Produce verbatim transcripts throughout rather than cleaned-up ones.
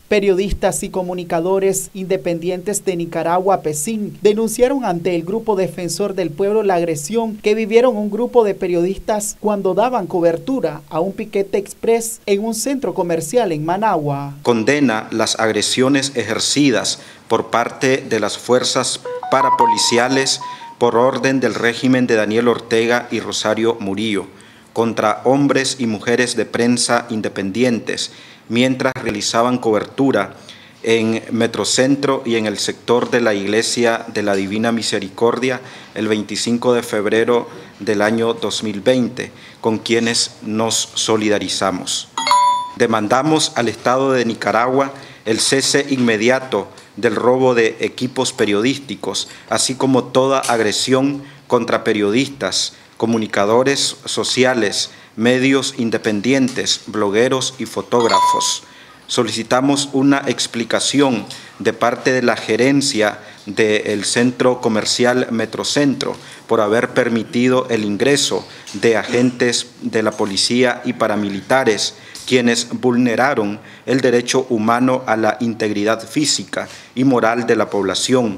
Periodistas y comunicadores independientes de Nicaragua, PECIN, denunciaron ante el Grupo Defensor del Pueblo la agresión que vivieron un grupo de periodistas cuando daban cobertura a un piquete express en un centro comercial en Managua. Condena las agresiones ejercidas por parte de las fuerzas parapoliciales por orden del régimen de Daniel Ortega y Rosario Murillo contra hombres y mujeres de prensa independientes mientras realizaban cobertura en Metrocentro y en el sector de la Iglesia de la Divina Misericordia el veinticinco de febrero del año dos mil veinte, con quienes nos solidarizamos. Demandamos al Estado de Nicaragua el cese inmediato del robo de equipos periodísticos, así como toda agresión contra periodistas, comunicadores sociales, medios independientes, blogueros y fotógrafos. Solicitamos una explicación de parte de la gerencia del Centro Comercial Metrocentro por haber permitido el ingreso de agentes de la policía y paramilitares quienes vulneraron el derecho humano a la integridad física y moral de la población,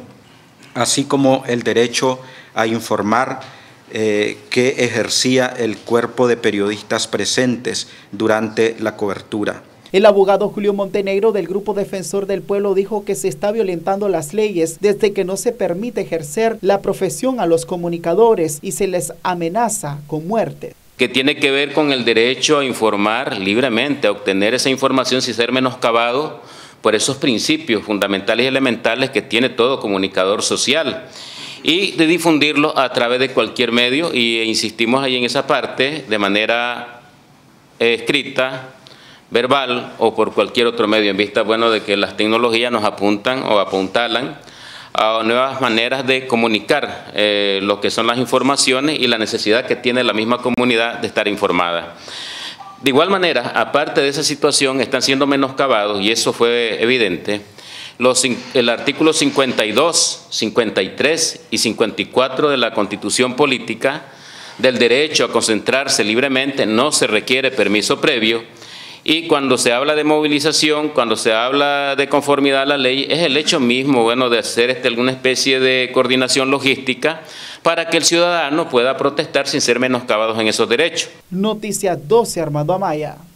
así como el derecho a informar eh, que ejercía el cuerpo de periodistas presentes durante la cobertura. El abogado Julio Montenegro del Grupo Defensor del Pueblo dijo que se está violentando las leyes desde que no se permite ejercer la profesión a los comunicadores y se les amenaza con muerte. Que tiene que ver con el derecho a informar libremente, a obtener esa información sin ser menoscabado por esos principios fundamentales y elementales que tiene todo comunicador social, y de difundirlo a través de cualquier medio, y insistimos ahí en esa parte, de manera eh, escrita, verbal o por cualquier otro medio, en vista, bueno, de que las tecnologías nos apuntan o apuntalan a nuevas maneras de comunicar eh, lo que son las informaciones y la necesidad que tiene la misma comunidad de estar informada. De igual manera, aparte de esa situación, están siendo menoscabados, y eso fue evidente, los, el artículo cincuenta y dos, cincuenta y tres y cincuenta y cuatro de la Constitución Política del derecho a concentrarse libremente. No se requiere permiso previo. Y cuando se habla de movilización, cuando se habla de conformidad a la ley, es el hecho mismo, bueno, de hacer este, alguna especie de coordinación logística para que el ciudadano pueda protestar sin ser menoscabados en esos derechos. Noticias doce, Armando Amaya.